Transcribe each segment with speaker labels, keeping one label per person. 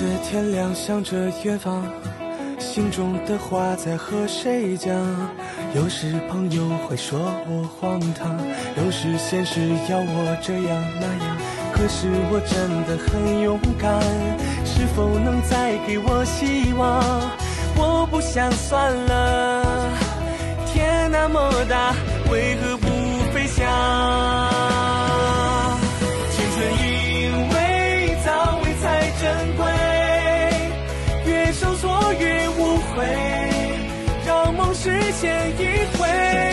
Speaker 1: 着天亮，想着远方，心中的话在和谁讲？有时朋友会说我荒唐，有时现实要我这样那样，可是我真的很勇敢，是否能再给我希望？我不想算了，天那么大，为何不飞翔？青春因为早为才珍贵，越受挫越无悔，让梦实现一回。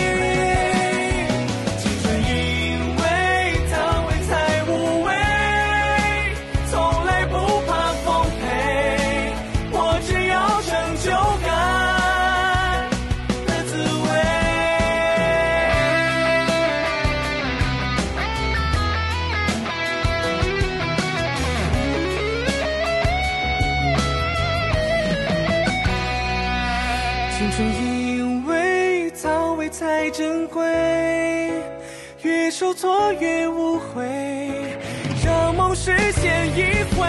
Speaker 1: 青春因为早为才无畏，从来不怕奉陪，我只要成就感的滋味。青春因为早为才珍贵，越受挫越无悔，让梦实现一回。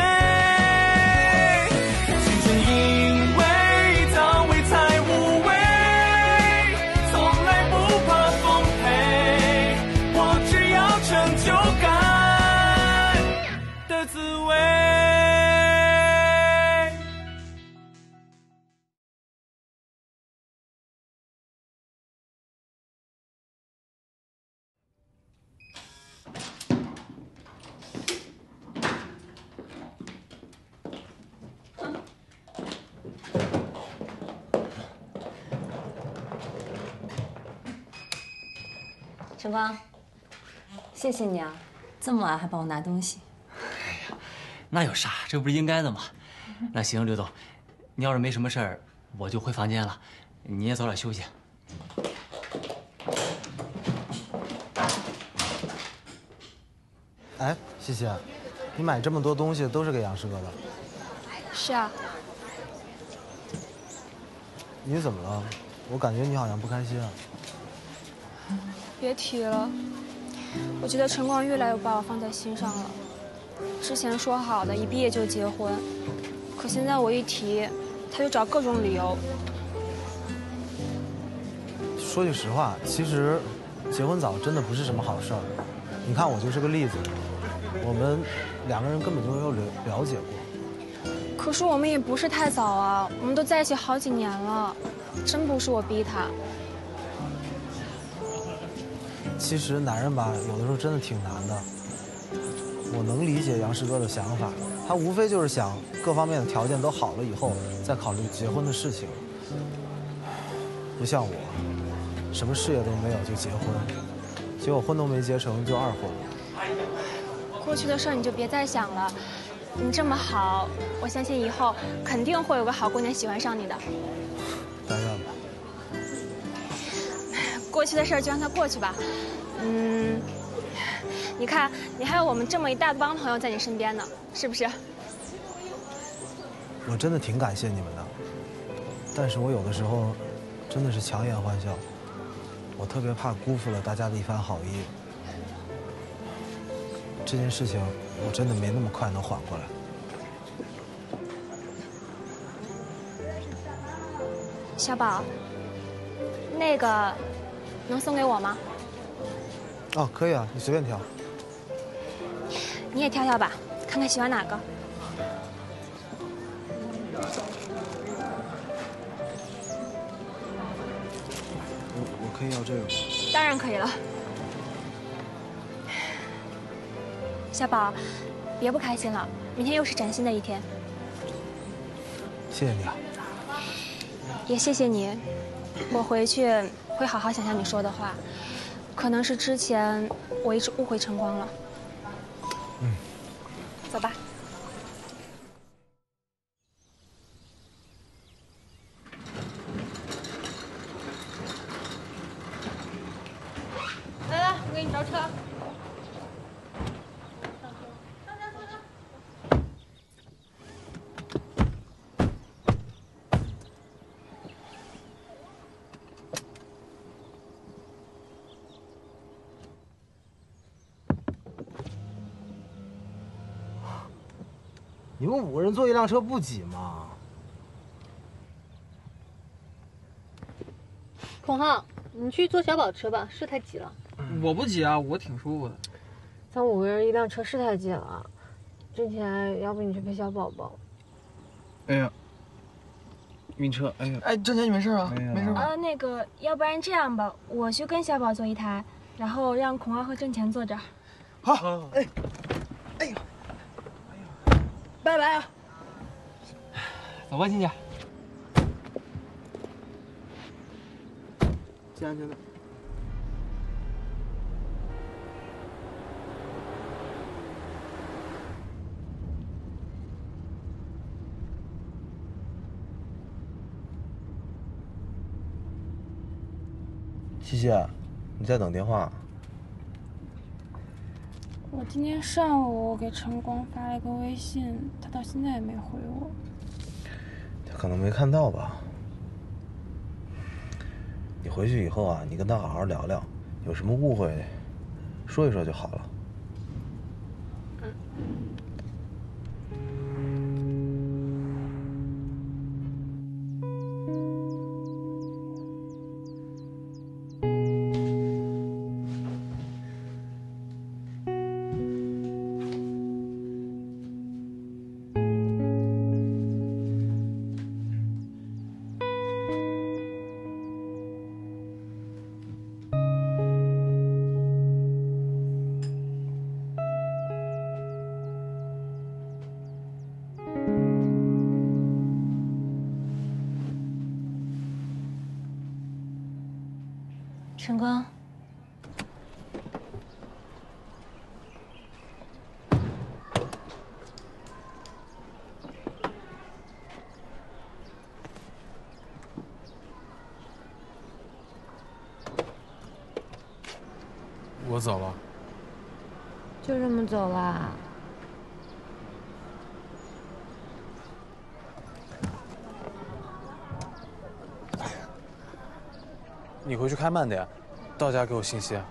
Speaker 1: 青春因为早为才无畏，从来不怕奉陪，我只要成就感的滋味。
Speaker 2: 晨光，谢谢你啊，这么晚还帮我拿东西。
Speaker 3: 哎呀，那有啥？这不是应该的吗？那行，刘总，你要是没什么事儿，我就回房间了，你也早点休息。
Speaker 4: 哎，西西，你买这么多东西都是给杨师哥的？
Speaker 5: 是啊。
Speaker 4: 你怎么了？我感觉你好像不开心啊。
Speaker 5: 别提了，我觉得晨光越来越把我放在心上了。之前说好的一毕业就结婚，可现在我一提，他就找各种理由。
Speaker 4: 说句实话，其实结婚早真的不是什么好事儿。你看我就是个例子，我们两个人根本就没有了解过。
Speaker 5: 可是我们也不是太早啊，我们都在一起好几年了，真不是我逼他。
Speaker 4: 其实男人吧，有的时候真的挺难的。我能理解杨师哥的想法，他无非就是想各方面的条件都好了以后，再考虑结婚的事情。不像我，什么事业都没有就结婚，结果婚都没结成就二婚了。
Speaker 5: 过去的事儿你就别再想了，你这么好，我相信以后肯定会有个好姑娘喜欢上你的。
Speaker 4: 但愿吧。
Speaker 5: 过去的事儿就让它过去吧。你看，你还有我们这么一大帮朋友在你身边呢，是不是？
Speaker 4: 我真的挺感谢你们的，但是我有的时候真的是强颜欢笑，我特别怕辜负了大家的一番好意。这件事情我真的没那么快能缓过来。
Speaker 5: 小宝，那个能送给我吗？
Speaker 4: 哦，可以啊，你随便挑。
Speaker 5: 你也挑挑吧，看看喜欢哪个。
Speaker 4: 我可以要这个吗？
Speaker 5: 当然可以了。小宝，别不开心了，明天又是崭新的一天。
Speaker 4: 谢谢你啊。
Speaker 5: 也谢谢你，我回去会好好想想你说的话。可能是之前我一直误会晨光了。走吧。
Speaker 2: 来来，我给你找车。
Speaker 4: 你们5个人坐一辆车不挤吗？
Speaker 6: 孔浩，你去坐小宝车吧，是太挤了。
Speaker 7: 我不挤啊，我挺舒服的。
Speaker 8: 咱5个人一辆车是太挤了，挣钱要不你去陪小宝宝。
Speaker 7: 哎呀，晕车！哎呀，哎，挣钱你没事啊？没事吧？
Speaker 5: 那个，要不然这样吧，我去跟小宝坐一台，然后让孔浩和挣钱坐这儿。
Speaker 7: 好。哎，哎呦，拜拜啊！走吧，亲家。系安全带。
Speaker 4: 西西，你在等电话？
Speaker 5: 我今天上午给晨光发了一个微信，他到现在也没回我。
Speaker 4: 他可能没看到吧。你回去以后啊，你跟他好好聊聊，有什么误会，说一说就好了。
Speaker 2: 晨光，
Speaker 1: 我走了。
Speaker 8: 就这么走啦？
Speaker 1: 你回去开慢点，到家给我信息。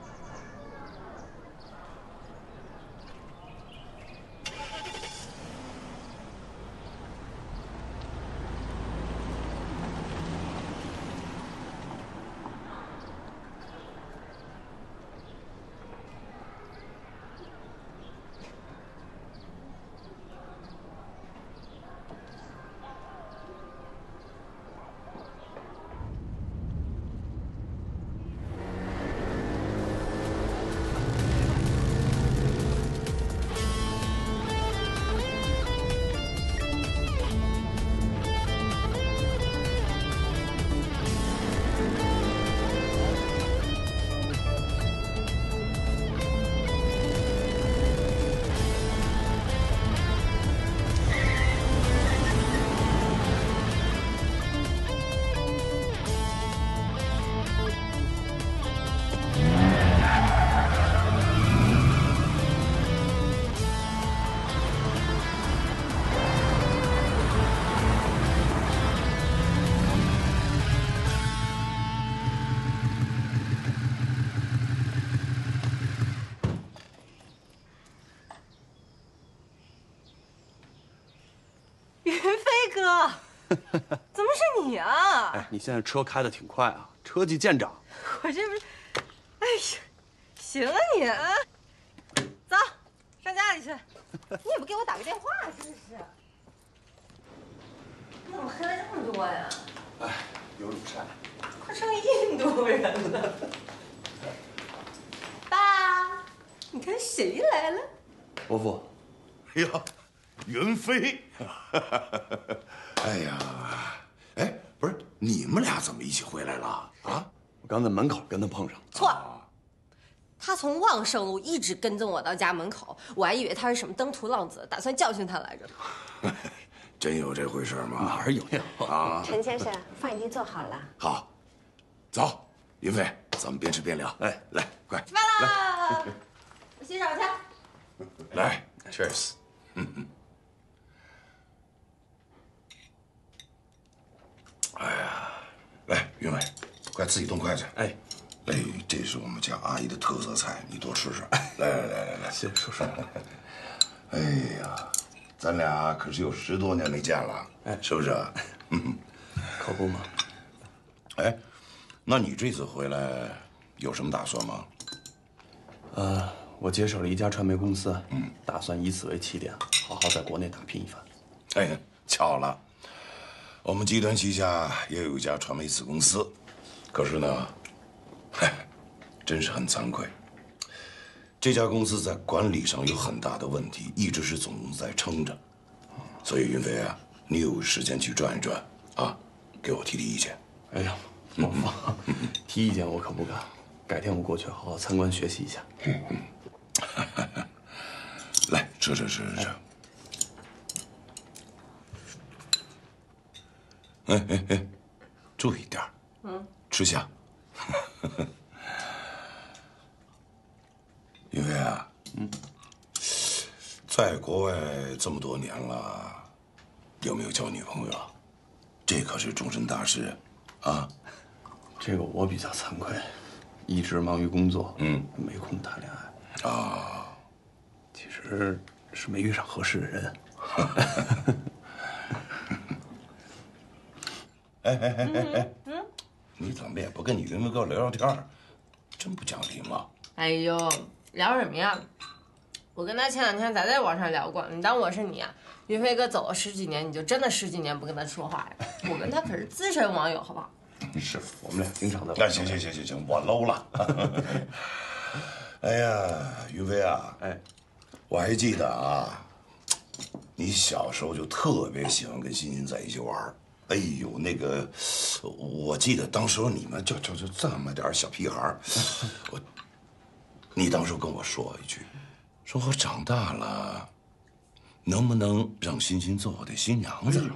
Speaker 9: 怎么是你啊？
Speaker 10: 哎，你现在车开的挺快啊，车技见长。
Speaker 9: 我这不是，哎呀，行啊你啊，走，上家里去。你也不给我打个电话，真是。你怎么黑了这么多呀？
Speaker 10: 哎，有乳晒。
Speaker 9: 快成印度人了。爸，你看谁来了？
Speaker 10: 伯父。
Speaker 11: 哎呀，云飞。哎呀，哎，不是你们俩怎么一起回来了啊？
Speaker 10: 我刚在门口跟他碰上。
Speaker 9: 错，他从旺盛路一直跟踪我到家门口，我还以为他是什么登徒浪子，打算教训他来着。
Speaker 11: 真有这回事吗？
Speaker 10: 哪儿有
Speaker 11: 啊？
Speaker 8: 陈先生，饭已经做好了。
Speaker 11: 好，走，云飞，咱们边吃边聊。哎，来，快
Speaker 9: 吃饭啦！我洗手去。
Speaker 11: 来 ，Cheers。哎呀，来，云伟，快自己动筷子。
Speaker 10: 哎，
Speaker 11: 哎，这是我们家阿姨的特色菜，你多吃吃。来，
Speaker 10: 谢谢叔叔。
Speaker 11: 哎呀，咱咱俩可是有10多年没见了，哎，是不是？
Speaker 10: 可不嘛。
Speaker 11: 哎，那你这次回来有什么打算吗？
Speaker 10: 我接手了一家传媒公司，打算以此为起点，好好在国内打拼一番。
Speaker 11: 哎，巧了，我们集团旗下也有一家传媒子公司，可是呢，真是很惭愧，这家公司在管理上有很大的问题，一直是总公司在撑着。所以云飞啊，你有时间去转一转啊，给我提意见。
Speaker 10: 哎呀，老方，提意见我可不敢，改天我过去好好参观学习一下。
Speaker 11: 来，吃。哎，注意点吃下。云飞啊，在国外这么多年了，有没有交女朋友啊？这可是终身大事啊！
Speaker 10: 这个我比较惭愧，一直忙于工作，没空谈恋爱
Speaker 11: 啊。
Speaker 10: 其实是没遇上合适的人。
Speaker 11: 哎，你怎么也不跟你云飞哥聊聊天，真不讲理吗？
Speaker 9: 哎呦，聊什么呀？我跟他前2天才在网上聊过，你当我是你啊？云飞哥走了10几年，你就真的10几年不跟他说话呀？我跟他可是资深网友，好不好？
Speaker 10: 是我们俩经常的。
Speaker 11: 那行，我搂了。哎呀，云飞啊，我还记得啊，你小时候就特别喜欢跟欣欣在一起玩。哎呦，那个，我记得当时你们就这么点小屁孩儿，你当时跟我说一句，说我长大了，能不能让欣欣做我的新娘子？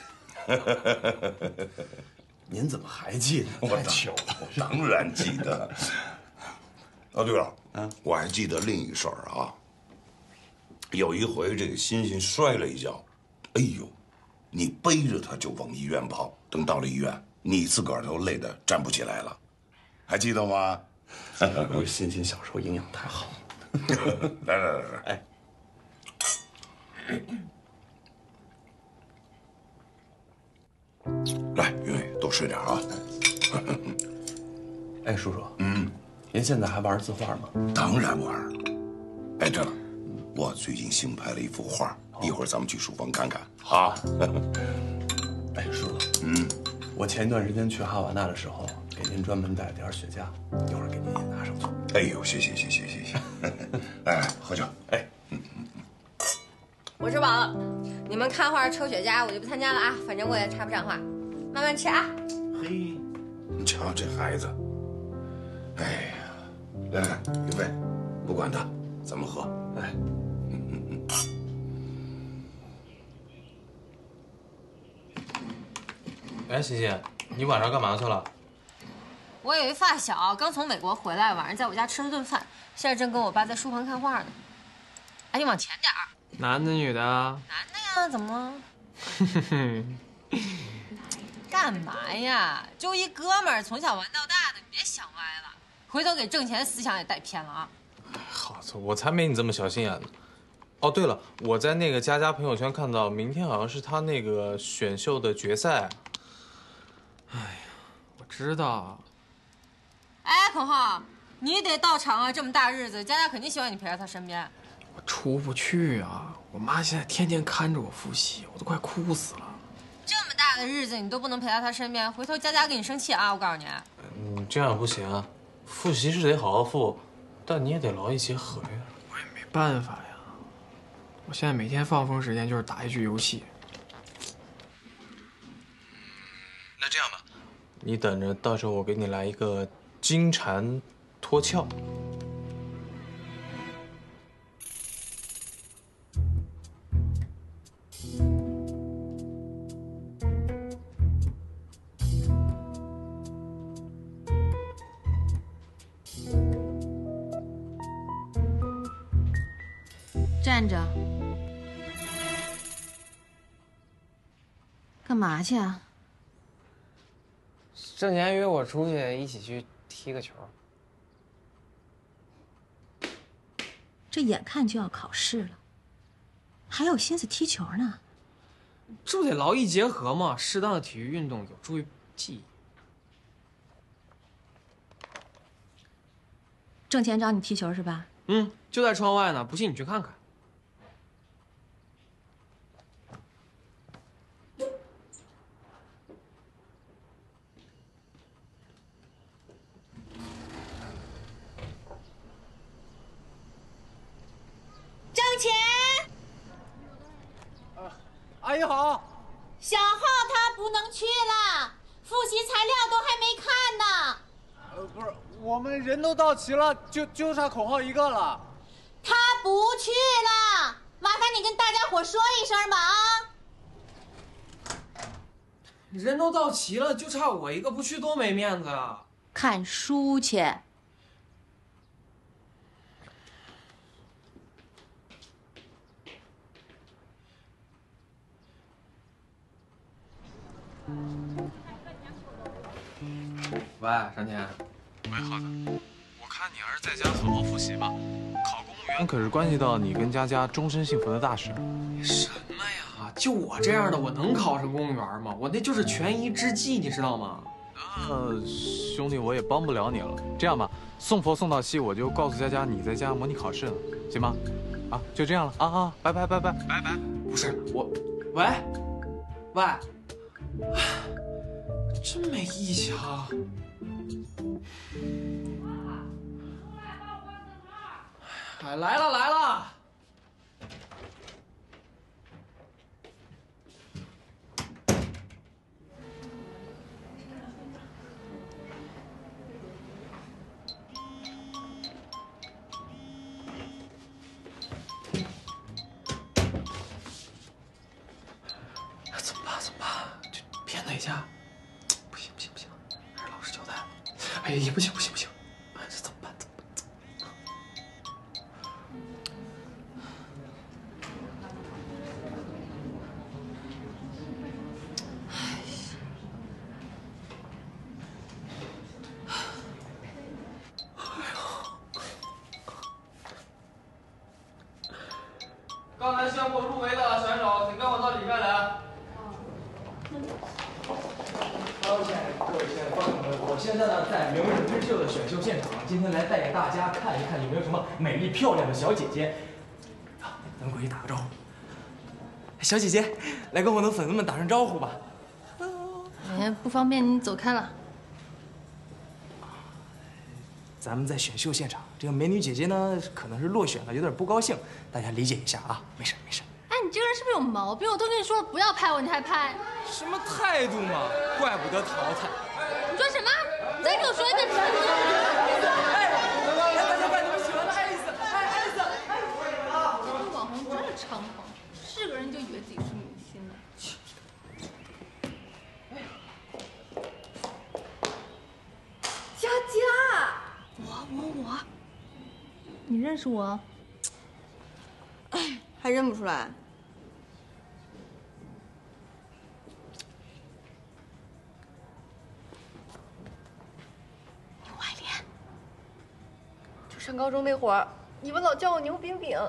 Speaker 10: 您怎么还记得？
Speaker 11: 我当然记得。哦，对了，我还记得另一事儿啊。有一回，这个欣欣摔了一跤，哎呦，你背着她就往医院跑。等到了医院，你自个儿都累得站不起来了，还记得吗？
Speaker 10: 我欣欣小时候营养太好。
Speaker 11: 来，
Speaker 10: 哎，
Speaker 11: 来，云飞，多吃点啊。
Speaker 10: 哎，叔叔，您现在还玩字画吗？
Speaker 11: 当然玩。哎，对了，我最近新拍了一幅画，一会儿咱们去书房看看。好。
Speaker 10: 哎，叔叔，我前一段时间去哈瓦那的时候，给您专门带了点雪茄，一会儿给您也拿上去。
Speaker 11: 哎呦，谢谢。哎，喝酒。哎，
Speaker 9: 我吃饱了，你们看画抽雪茄我就不参加了啊，反正我也插不上话，慢慢吃啊。
Speaker 11: 嘿，你瞧这孩子。哎呀，来，云飞，不管他，咱们喝。哎。
Speaker 12: 哎，欣欣，你晚上干嘛去了？
Speaker 9: 我有一发小刚从美国回来，晚上在我家吃了顿饭，现在正跟我爸在书房看画呢。哎，你往前点儿。
Speaker 7: 男的女的啊？
Speaker 9: 男的呀，怎么了？干嘛呀？就一哥们儿，从小玩到大的，你别想歪了，回头给挣钱思想也带偏了啊。
Speaker 12: 好，我才没你这么小心眼呢。哦，对了，我在那个佳佳朋友圈看到，明天好像是他那个选秀的决赛。
Speaker 7: 哎呀，我知道。
Speaker 9: 哎，孔浩，你得到场啊！这么大日子，佳佳肯定希望你陪在她身边。
Speaker 7: 我出不去啊！我妈现在天天看着我复习，我都快哭死了。
Speaker 9: 这么大的日子你都不能陪在她身边，回头佳佳跟你生气啊！我告诉你。
Speaker 12: 这样不行啊，复习是得好好复，但你也得劳逸结合呀。
Speaker 7: 我也没办法呀，我现在每天放风时间就是打一局游戏。
Speaker 12: 那这样吧，你等着，到时候我给你来一个金蝉脱壳。
Speaker 2: 站着，干嘛去啊？
Speaker 7: 挣钱约我出去一起去踢个球。
Speaker 2: 这眼看就要考试了， 还有心思踢球呢？
Speaker 7: 这不得劳逸结合吗？适当的体育运动有助于记忆。
Speaker 2: 挣钱找你踢球是吧？
Speaker 7: 嗯，就在窗外呢，不信你去看看。
Speaker 13: 挣钱。
Speaker 4: 阿姨好。
Speaker 13: 小浩他不能去了，复习材料都还没看呢。
Speaker 4: 不是，我们人都到齐了，就差口号一个了。
Speaker 13: 他不去了，麻烦你跟大家伙说一声吧啊！
Speaker 7: 人都到齐了，就差我一个不去，多没面子啊！
Speaker 2: 看书去。
Speaker 7: 喂，山田。
Speaker 12: 喂，浩子，我看你还是在家好好复习吧。考公务员可是关系到你跟佳佳终身幸福的大事。
Speaker 7: 什么呀？就我这样的，我能考上公务员吗？我那就是权宜之计，你知道吗？
Speaker 12: 兄弟，我也帮不了你了。这样吧，送佛送到西，我就告诉佳佳你在家模拟考试呢，行吗？啊，就这样了啊，拜拜。
Speaker 7: 不是我，喂，真没义气啊！哎，来了！怎么办？就骗他一下。不行，还是老实交代了。哎呀，也不行，哎，这怎么办？刚才宣布入围的选手，请跟我到里面来。
Speaker 1: Hello， 亲爱的各位亲爱的观众朋友，我现在呢在明日之秀的选秀现场，今天来带给大家看一看有没有什么美丽漂亮的小姐姐。咱们过去打个招呼。小姐姐，来跟我的粉丝们打声招呼吧。
Speaker 2: 哎，不方便，你走开了。
Speaker 1: 咱们在选秀现场，这个美女姐姐呢可能是落选了，有点不高兴，大家理解一下啊，没事。
Speaker 6: 哎，你这个人是不是有毛病？我都跟你说了不要拍我，你还拍？
Speaker 1: 什么态度嘛，怪不得淘汰。
Speaker 6: 你说什么？你再给我说一遍。
Speaker 1: 大家看，你们喜欢的爱丽丝，爱丽丝。
Speaker 6: 这个网红真是猖狂，是个人就以为自己是明星呢。
Speaker 8: 佳佳，
Speaker 6: 我，你认识我？
Speaker 8: 还认不出来？
Speaker 6: 牛爱莲，
Speaker 8: 就上高中那会儿，你们老叫我牛饼饼。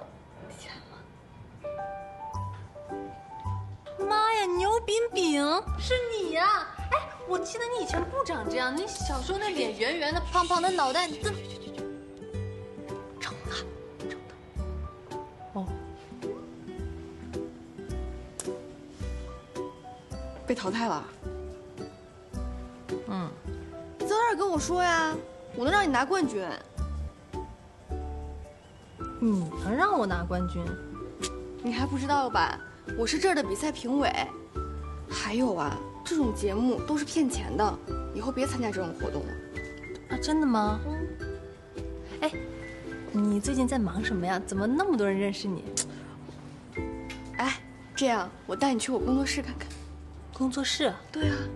Speaker 6: 妈呀，牛饼饼是你呀！哎，我记得你以前不长这样，你小时候那脸圆圆的、胖胖的，脑袋怎么整的？
Speaker 8: 哦，被淘汰了。
Speaker 2: 嗯，
Speaker 8: 你早点跟我说呀，我能让你拿冠军。
Speaker 6: 你能让我拿冠军？
Speaker 8: 你还不知道吧？我是这儿的比赛评委。还有啊，这种节目都是骗钱的，以后别参加这种活动了。
Speaker 6: 啊，真的吗？哎，你最近在忙什么呀？怎么那么多人认识你？
Speaker 8: 哎，这样我带你去我工作室看看。
Speaker 6: 工作室？
Speaker 8: 对啊。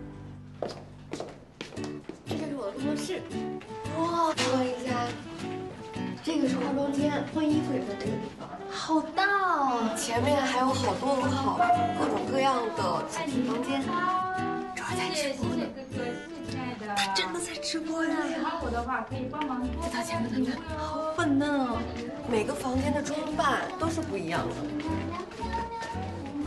Speaker 8: 这就是我的工作室。哇，看一下，这个是化妆间，换衣服也在这个地方。
Speaker 6: 好大哦！
Speaker 8: 前面还有好多好各种各样的小型房间。这还在直播呢。他真的在直播呀！喜欢我的话可以帮忙。再掏钱，好粉嫩哦！每个房间的装扮都是不一样的。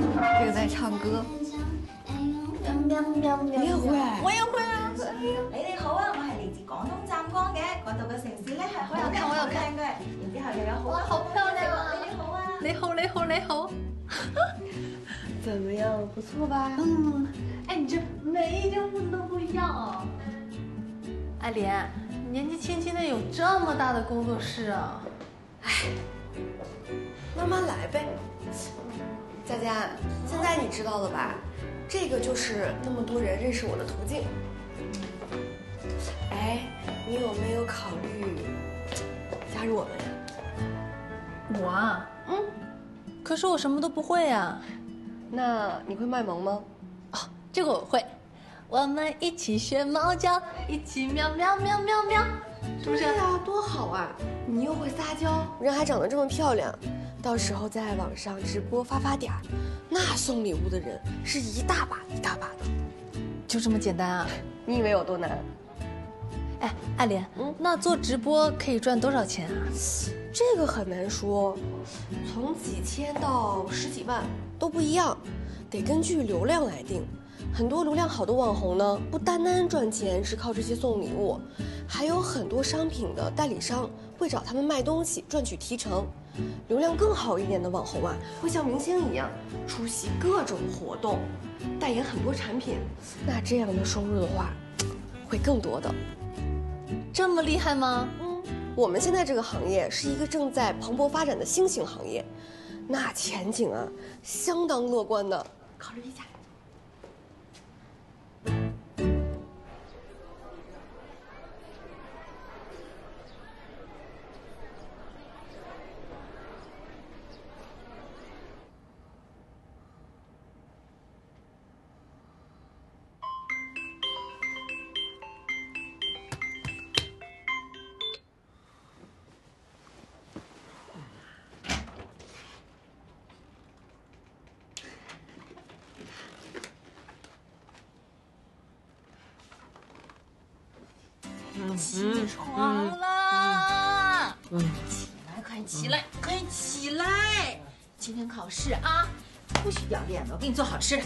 Speaker 8: 这个在唱歌。
Speaker 14: 喵喵喵！
Speaker 8: 你也会？
Speaker 14: 我也會啊！你哋好啊，我係嚟自廣東湛江嘅，嗰度嘅城市咧係好有好靚嘅，然之後又有好多好漂亮啊！你哋好啊！
Speaker 6: 你好，你好，你好。
Speaker 8: 怎么样？不错吧？
Speaker 6: 嗯，哎，你这每一张字都不一样啊。爱莲，年纪轻轻的有这么大的工作室啊？
Speaker 8: 哎，慢慢来呗。佳佳，现在你知道了吧？这个就是那么多人认识我的途径。哎，你有没有考虑加入我们呀？
Speaker 6: 我啊，可是我什么都不会啊。
Speaker 8: 那你会卖萌吗？
Speaker 6: 哦，这个我会。我们一起学猫叫，一起喵喵喵喵喵，是不是？
Speaker 8: 对呀，多好啊！你又会撒娇，人还长得这么漂亮，到时候在网上直播发点儿，那送礼物的人是一大把一大把的。
Speaker 6: 就这么简单啊？
Speaker 8: 你以为有多难？
Speaker 6: 哎，爱莲，那做直播可以赚多少钱啊？
Speaker 8: 这个很难说，从几千到十几万都不一样，得根据流量来定。很多流量好的网红呢，不单单赚钱是靠这些送礼物，还有很多商品的代理商会找他们卖东西赚取提成。流量更好一点的网红啊，会像明星一样出席各种活动，代言很多产品。那这样的收入的话，会更多的。
Speaker 6: 这么厉害吗？
Speaker 8: 我们现在这个行业是一个正在蓬勃发展的新型行业，那前景啊，相当乐观的。考虑一下。
Speaker 6: 起床啦！起来，快起来，快起来！今天考试啊，不许掉链子，我给你做好吃的。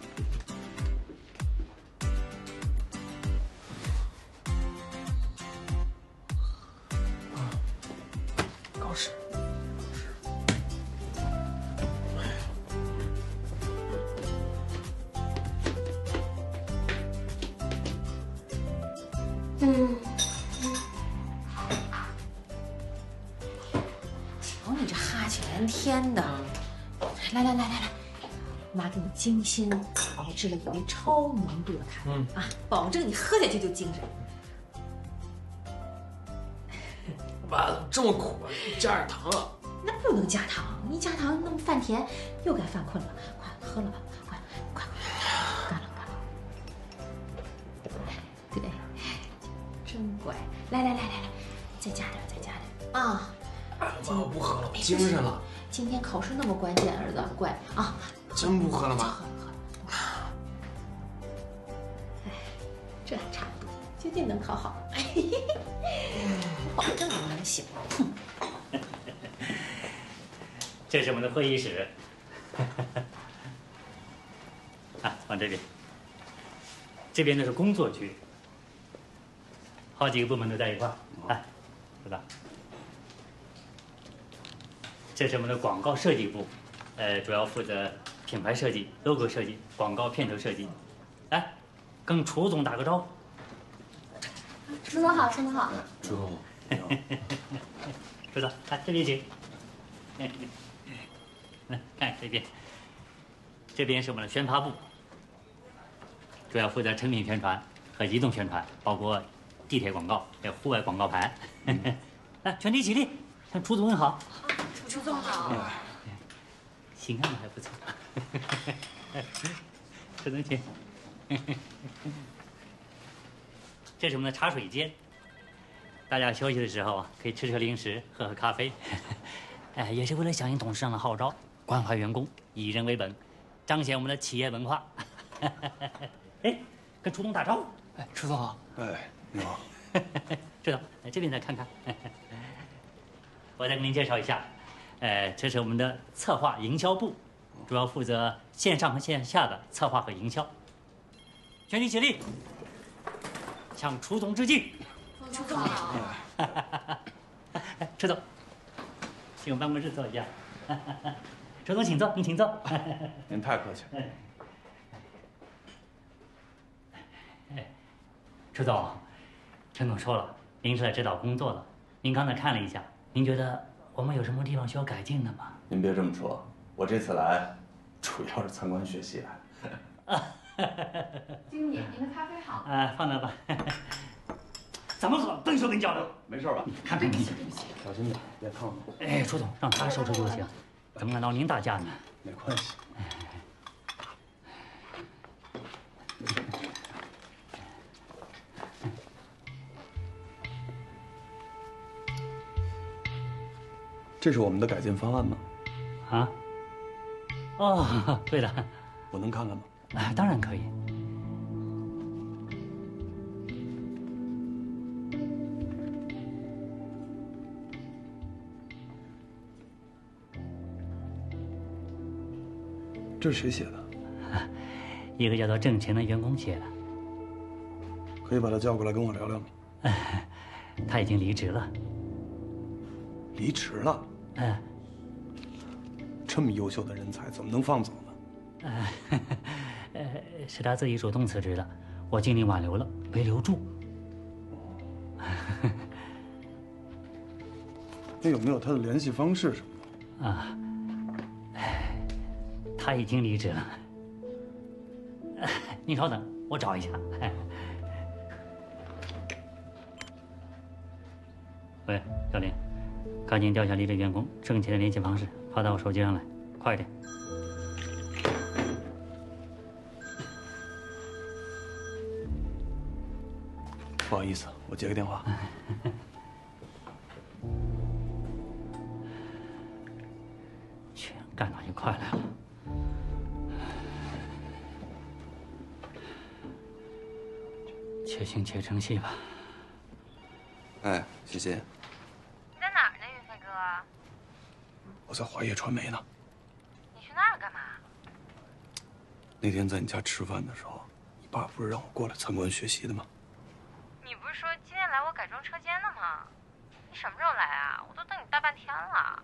Speaker 7: 考试。
Speaker 6: 瞧你这哈欠连天的，来，妈给你精心熬制了一杯超浓度的咖啡啊，保证你喝下去就精神。
Speaker 7: 爸，怎么这么苦啊？加点糖啊！
Speaker 6: 那不能加糖，一加糖那么犯甜，又该犯困了。快喝了吧，快，干了。对，真乖。来，再加点啊！
Speaker 7: 妈，我不喝了，我精神了。
Speaker 6: 今天考试那么关键，儿子，乖啊！
Speaker 7: 真不喝了吗？
Speaker 6: 哎，这还差不多，究竟能考好？保证你能行。
Speaker 15: 这是我们的会议室。啊，往这边。这边呢是工作区，好几个部门都在一块儿。啊，知道。这是我们的广告设计部，主要负责品牌设计、logo 设计、广告片头设计。来，跟楚总打个招呼。
Speaker 2: 楚总好，楚总好。
Speaker 7: 楚总。
Speaker 15: 楚总，来这里请。来看这边，这边是我们的宣发部，主要负责成品宣传和移动宣传，包括地铁广告还有户外广告牌。来，全体起立，向楚总问好。
Speaker 8: 楚总好。
Speaker 15: 形象还不错。楚总请。这是我们的茶水间，大家休息的时候啊，可以吃零食，喝咖啡。也是为了响应董事长的号召，关怀员工，以人为本，彰显我们的企业文化。哎，跟楚总打招呼。
Speaker 7: 哎，楚总好。
Speaker 11: 哎，你好。
Speaker 15: 楚总，来这边再看看。我再给您介绍一下，这是我们的策划营销部， 主要负责线上和线下的策划和营销。全体起立，向楚总致敬。
Speaker 6: 楚总好。
Speaker 15: 楚总，请我办公室坐一下。楚总，请坐，您请坐。
Speaker 10: 您太客气了。
Speaker 15: 楚总，陈总说了，您是来指导工作的。您刚才看了一下，您觉得我们有什么地方需要改进的吗？
Speaker 10: 您别这么说，我这次来主要是参观学习来。
Speaker 6: 经理，您的咖啡好。
Speaker 15: 放那吧。怎么喝？笨手笨脚的。
Speaker 10: 没事吧？
Speaker 15: 看看你，
Speaker 10: 小心点，别烫着。
Speaker 15: 哎，楚总，让他收拾就行，怎么敢闹您打架呢？
Speaker 10: 没关系。这是我们的改进方案吗？
Speaker 15: 啊？哦，对的。
Speaker 10: 我能看看吗？
Speaker 15: 当然可以。
Speaker 10: 这是谁写的？
Speaker 15: 一个叫做郑乾的员工写的。
Speaker 10: 可以把他叫过来跟我聊聊吗？
Speaker 15: 他已经离职了。
Speaker 10: 离职了？这么优秀的人才怎么能放走呢？
Speaker 15: 是他自己主动辞职的，我尽力挽留了，没留住。
Speaker 10: 那有没有他的联系方式什么的？
Speaker 15: 啊，他已经离职了。您稍等，我找一下。喂，小林，赶紧调下离职员工郑乾的联系方式，发到我手机上来，快一点。
Speaker 10: 不好意思，我接个电话。
Speaker 15: 全干到一块来了。且行且珍惜吧。
Speaker 10: 哎，谢谢。
Speaker 16: 你在哪儿呢，云飞哥？
Speaker 10: 我在华业传媒呢。
Speaker 16: 你去那儿干嘛？
Speaker 10: 那天在你家吃饭的时候，你爸不是让我过来参观学习的吗？
Speaker 16: 你不是说今天来我改装车间的吗？你什么时候来啊？我都等你大半天了。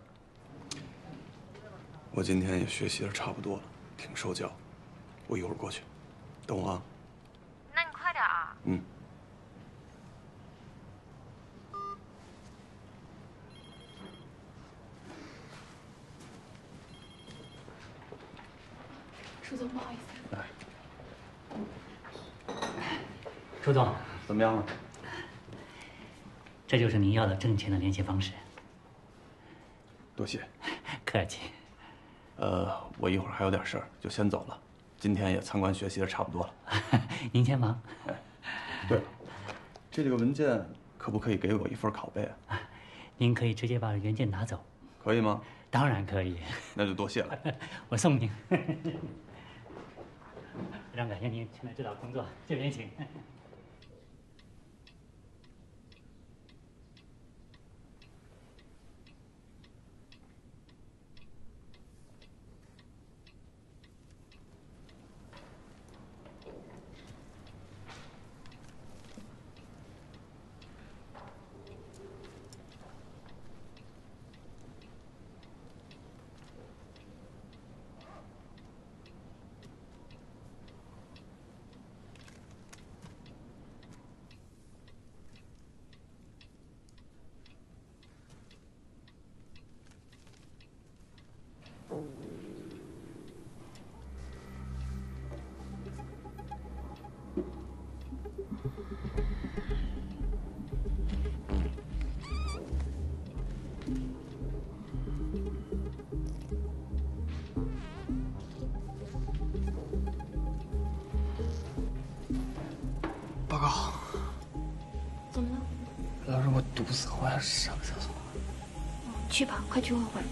Speaker 10: 我今天也学习的差不多了，挺受教。我一会儿过去，等我啊。
Speaker 16: 那你快点啊。
Speaker 10: 嗯。
Speaker 6: 楚总，不好意思。
Speaker 15: 楚总，
Speaker 10: 怎么样了？
Speaker 15: 这就是您要的郑乾的联系方式。
Speaker 10: 多谢。
Speaker 15: 客气。
Speaker 10: 我一会儿还有点事儿，就先走了。今天也参观学习的差不多了。
Speaker 15: 您先忙。
Speaker 10: 哎，对了，这个文件可不可以给我一份拷贝啊？
Speaker 15: 您可以直接把原件拿走。
Speaker 10: 可以吗？
Speaker 15: 当然可以。
Speaker 10: 那就多谢了。
Speaker 15: 我送您。非常感谢您前来指导工作，这边请。
Speaker 7: 报告。
Speaker 5: 怎么了？
Speaker 7: 老师，我堵死了，我要上个厕所。
Speaker 5: 去吧，快去会会。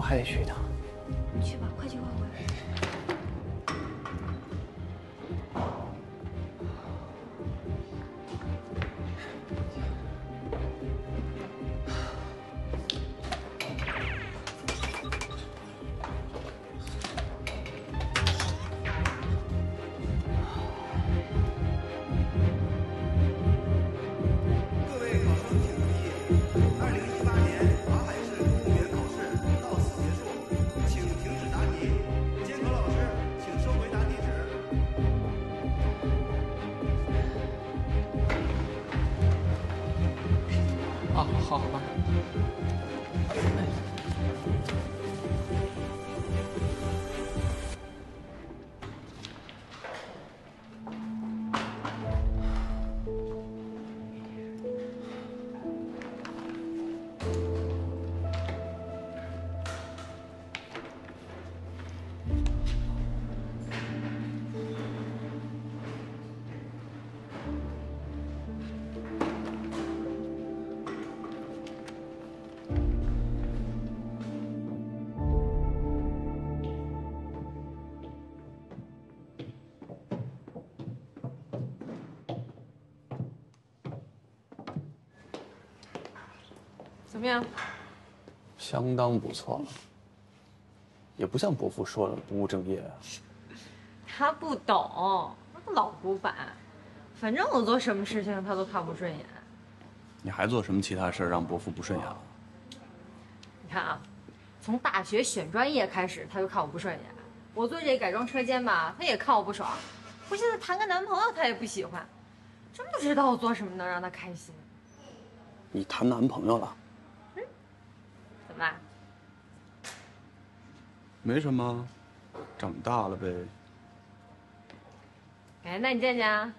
Speaker 7: 还得去一趟。
Speaker 5: 你去吧，快去快回。
Speaker 7: 好，好吧。
Speaker 9: 怎么样？
Speaker 10: 相当不错了，也不像伯父说的不务正业啊。
Speaker 9: 他不懂，他个老古板，反正我做什么事情他都看不顺眼。
Speaker 10: 你还做什么其他事儿让伯父不顺眼了？
Speaker 9: 你看啊，从大学选专业开始他就看我不顺眼，我做这改装车间吧，他也看我不爽。我现在谈个男朋友他也不喜欢，真不知道我做什么能让他开心。
Speaker 10: 你谈男朋友了？
Speaker 9: 怎么啦？
Speaker 10: 没什么，长大了呗。
Speaker 9: 哎，那你见见啊。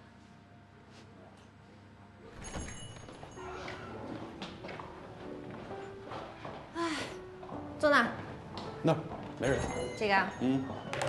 Speaker 9: 哎，坐那儿。
Speaker 10: 那儿没人。
Speaker 9: 这个啊。
Speaker 10: 嗯。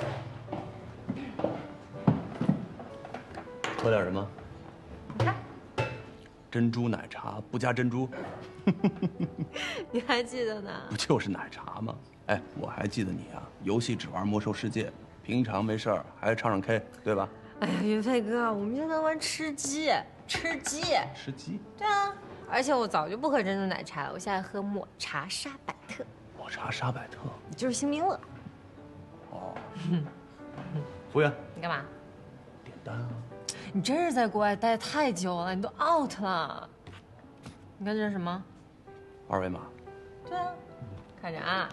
Speaker 10: 喝点什么？
Speaker 9: 你看。
Speaker 10: 珍珠奶茶不加珍珠。
Speaker 9: 你还记得呢？
Speaker 10: 不就是奶茶吗？哎，我还记得你啊，游戏只玩魔兽世界，平常没事儿还唱唱 K， 对吧？
Speaker 9: 哎呀，云飞哥，我们现在玩吃鸡。
Speaker 10: 吃鸡？
Speaker 9: 对啊，而且我早就不喝珍珠奶茶了，我现在喝抹茶沙百特。
Speaker 10: 抹茶沙百特，
Speaker 9: 就是星冰乐。
Speaker 10: 哦。服务员，
Speaker 9: 你干嘛？
Speaker 10: 点单啊。
Speaker 9: 你真是在国外待太久了，你都 out 了。你看这是什么？
Speaker 10: 二维码。
Speaker 9: 对啊，看着啊。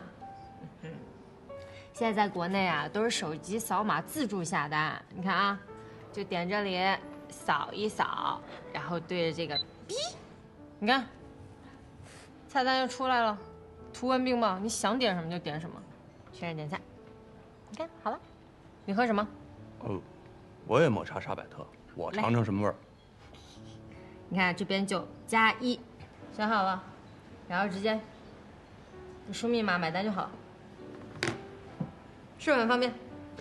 Speaker 9: 现在在国内啊，都是手机扫码自助下单。你看啊，就点这里扫一扫，然后对着这个哔，你看，菜单就出来了。图文并茂，你想点什么就点什么，确认点菜。你看好了，你喝什么？
Speaker 10: 我也抹茶沙百特，我尝尝什么味儿。
Speaker 9: 你看这边就+1，选好了，然后直接你输密码买单就好了，是不是很方便？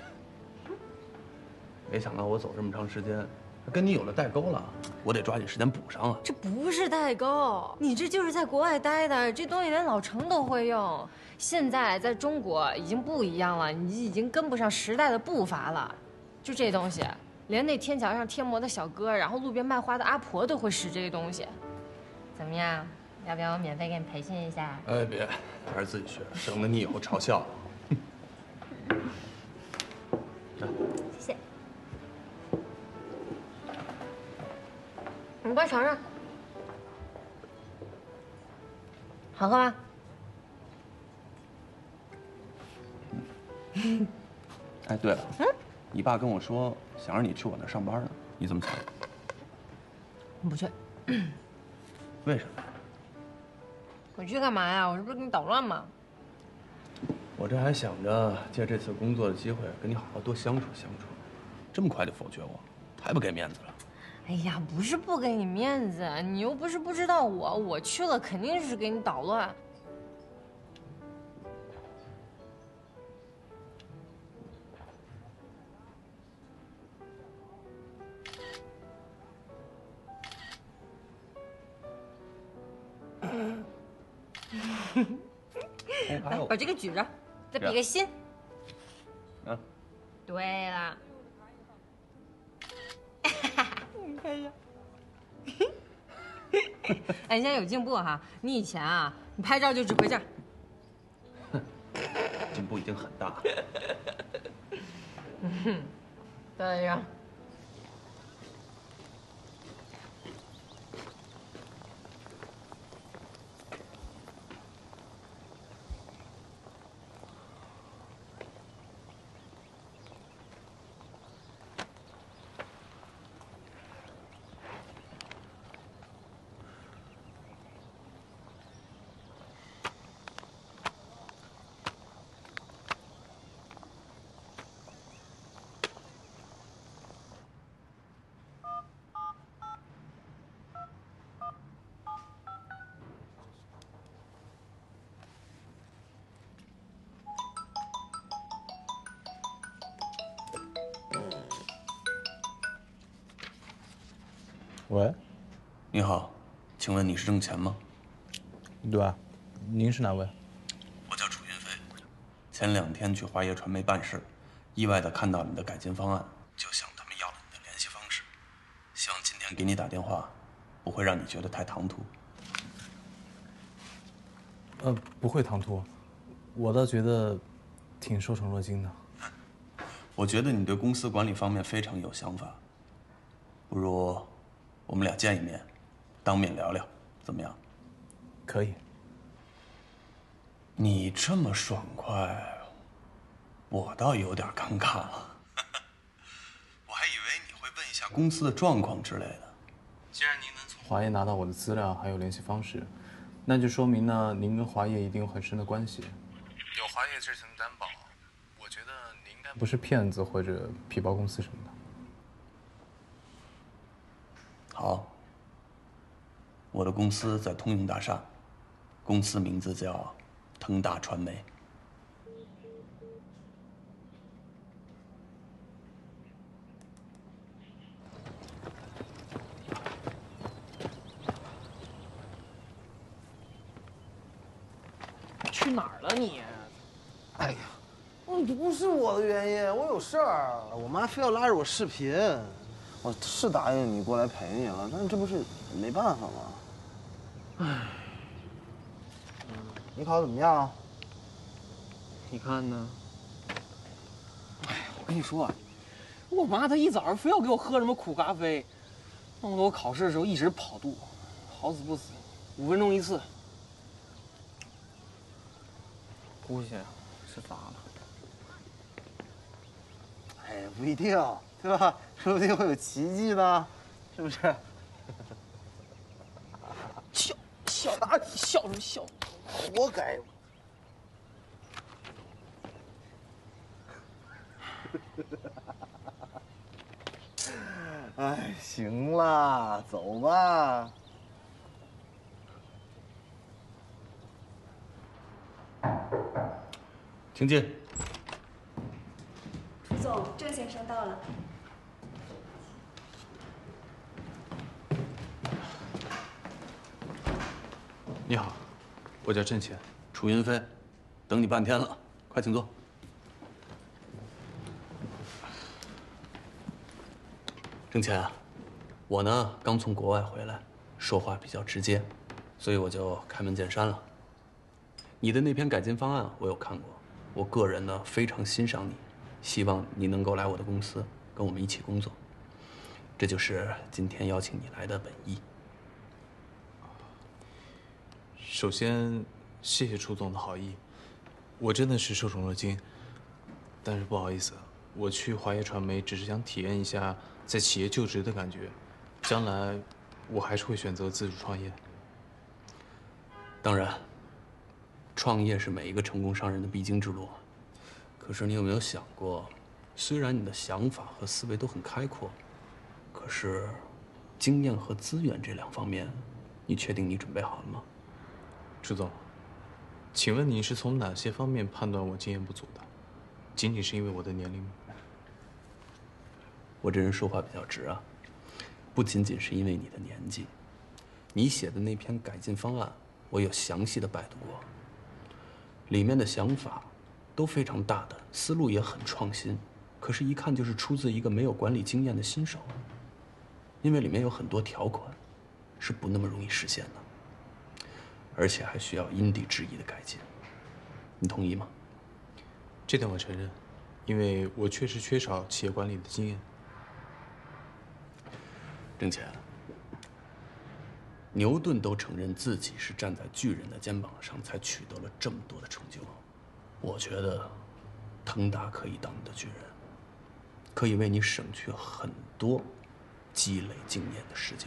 Speaker 10: 没想到我走这么长时间，跟你有了代沟了，我得抓紧时间补上啊。
Speaker 9: 这不是代沟，你这就是在国外待的，这东西连老程都会用。现在在中国已经不一样了，你已经跟不上时代的步伐了。就这东西，连那天桥上贴膜的小哥，然后路边卖花的阿婆都会使这个东西。怎么样？要不要我免费给你培训一下？
Speaker 10: 哎，别，还是自己学，省得你以后嘲笑。
Speaker 9: 谢谢。你快尝尝，好喝吗？
Speaker 10: 哎，对了，你爸跟我说想让你去我那上班呢，你怎么想？
Speaker 9: 不去。
Speaker 10: 为什么？
Speaker 9: 我去干嘛呀？我这不是给你捣乱吗？
Speaker 10: 我这还想着借这次工作的机会跟你好好多相处相处，这么快就否决我，太不给面子了。
Speaker 9: 哎呀，不是不给你面子，你又不是不知道我去了肯定是给你捣乱。 来，把这个举着，再比个心。
Speaker 12: 嗯。
Speaker 9: 对了。你看一下。哎，你现在有进步哈！你以前啊，你拍照就只会这样。
Speaker 10: 进步已经很大。
Speaker 9: 对呀。
Speaker 10: 喂，你好，请问你是郑钱吗？对啊，您是哪位？我叫楚云飞，前2天去华业传媒办事，意外的看到你的改进方案，就向他们要了你的联系方式，希望今天给你打电话，不会让你觉得太唐突。
Speaker 7: 不会唐突，我倒觉得挺受宠若惊的。
Speaker 10: 我觉得你对公司管理方面非常有想法，不如我们俩见一面，当面聊聊，怎么样？
Speaker 7: 可以。
Speaker 10: 你这么爽快，我倒有点尴尬了。我还以为你会问一下公司的状况之类的。
Speaker 7: 既然您能从华业拿到我的资料还有联系方式，那就说明呢，您跟华业一定有很深的关系。有华业这层担保，我觉得你应该不是骗子或者皮包公司什么的。
Speaker 10: 好，我的公司在通用大厦，公司名字叫腾达传媒。
Speaker 4: 去哪儿了你？哎呀，不是我的原因，我有事儿，我妈非要拉着我视频。我是答应你过来陪你了，但是这不是没办法吗？唉，你考得怎么样？你看呢？哎呀，我跟你说，我妈她一早上非要给我喝什么苦咖啡，弄得我考试的时候一直跑肚，好死不死，5分钟一次。估计是砸了。哎，不一定，对吧？说不定会有奇迹呢，是不是？笑哪里笑什么笑？活该！哎，行了，走吧。
Speaker 10: 请进。
Speaker 17: 楚总，郑先生到了。
Speaker 10: 你好，我叫郑钱，楚云飞，等你半天了，快请坐。郑钱啊，我呢刚从国外回来，说话比较直接，所以我就开门见山了。你的那篇改进方案我有看过，我个人呢非常欣赏你，希望你能够来我的公司跟我们一起工作。这就是今天邀请你来的本意。
Speaker 12: 首先，谢谢楚总的好意，我真的是受宠若惊。但是不好意思，我去华业传媒只是想体验一下在企业就职的感觉，将来我还是会选择自主创业。
Speaker 10: 当然，创业是每一个成功商人的必经之路。可是你有没有想过，虽然你的想法和思维都很开阔，可是经验和资源这2方面，你确定你准备好了吗？
Speaker 12: 楚总，请问你是从哪些方面判断我经验不足的？仅仅是因为我的年龄吗？
Speaker 10: 我这人说话比较直啊，不仅仅是因为你的年纪，你写的那篇改进方案，我有详细的拜读过。 里面的想法都非常大胆，思路也很创新，可是，一看就是出自一个没有管理经验的新手。因为里面有很多条款是不那么容易实现的，而且还需要因地制宜的改进。你同意吗？
Speaker 12: 这点我承认，因为我确实缺少企业管理的经验。
Speaker 10: 郑乾，牛顿都承认自己是站在巨人的肩膀上才取得了这么多的成就。我觉得，腾达可以当你的巨人，可以为你省去很多积累经验的时间。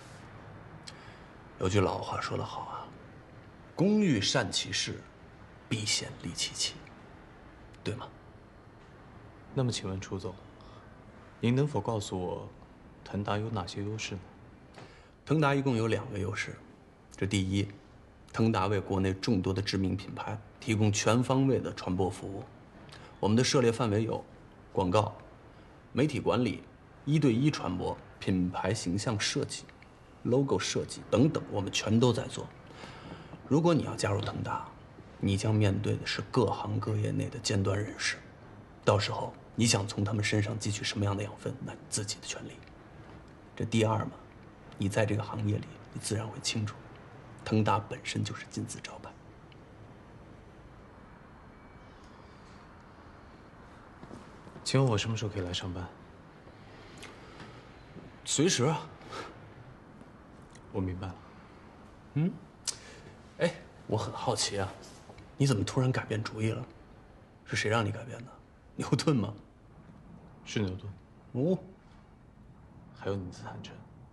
Speaker 10: 有句老话说得好啊，工欲善其事，必先利其器，对吗？
Speaker 12: 那么请问楚总，您能否告诉我，腾达有哪些优势呢？
Speaker 10: 腾达一共有2个优势，这第一，腾达为国内众多的知名品牌提供全方位的传播服务。我们的涉猎范围有广告、媒体管理、1对1传播、品牌形象设计、logo 设计等等，我们全都在做。如果你要加入腾达，你将面对的是各行各业内的尖端人士，到时候你想从他们身上汲取什么样的养分，那你自己的权利。这第二嘛，你在这个行业里，你自然会清楚，腾达本身就是金字招牌。
Speaker 12: 请问我什么时候可以来上班？
Speaker 10: 随时啊。
Speaker 12: 我明白了。
Speaker 10: 哎，我很好奇啊，你怎么突然改变主意了？是谁让你改变的？牛顿吗？
Speaker 12: 是牛顿。
Speaker 10: 哦，
Speaker 12: 还有你的坦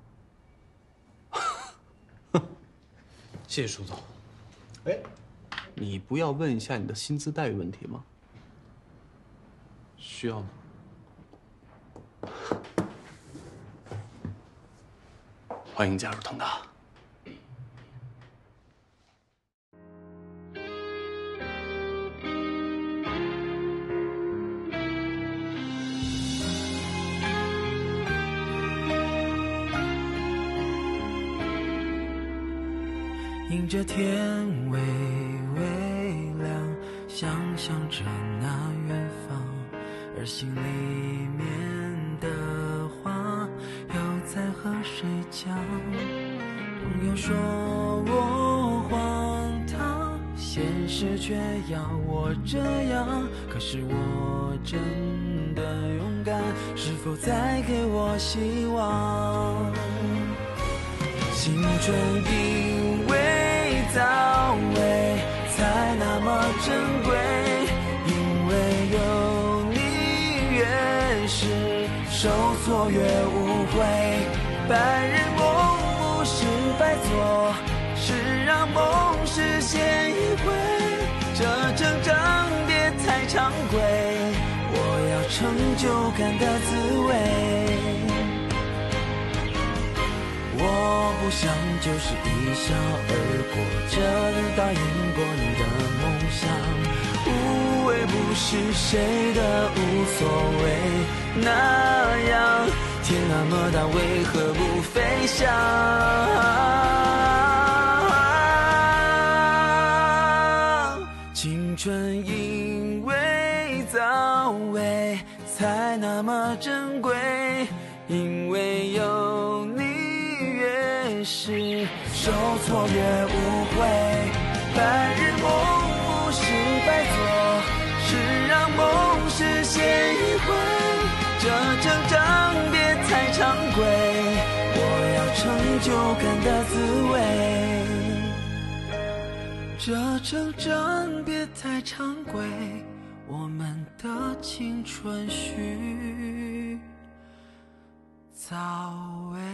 Speaker 12: 诚。谢谢舒总。
Speaker 10: 哎，你不要问一下你的薪资待遇问题吗？
Speaker 12: 需要吗？
Speaker 10: 欢迎加入腾达。
Speaker 1: 迎着天微微亮，想象着那远方，而心里面的话又在和谁讲？朋友说我荒唐，现实却要我这样，可是我真的勇敢，是否再给我希望？青春因为早为才那么珍贵，因为有你越是受挫越无悔。白日梦不是白做，是让梦实现一回。这成长别太常规，我要成就感的滋味。我不想就是一笑而过，这里答应过你的梦想，无畏不是谁的无所谓，那样天那么大，为何不飞翔？青春因为早为才那么珍贵，因为有你越是受挫越无悔。白日梦不是白做，是让梦实现一回。这成长别太常规，我要成就感的滋味。这成长别太常规，我们的青春需早为。